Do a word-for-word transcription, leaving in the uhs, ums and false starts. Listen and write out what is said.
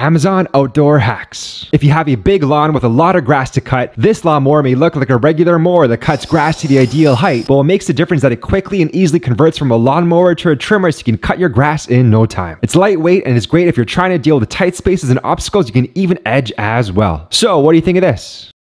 Amazon outdoor hacks. If you have a big lawn with a lot of grass to cut, this lawnmower may look like a regular mower that cuts grass to the ideal height, but what makes the difference is that it quickly and easily converts from a lawnmower to a trimmer so you can cut your grass in no time. It's lightweight and is great if you're trying to deal with the tight spaces and obstacles you can even edge as well. So what do you think of this?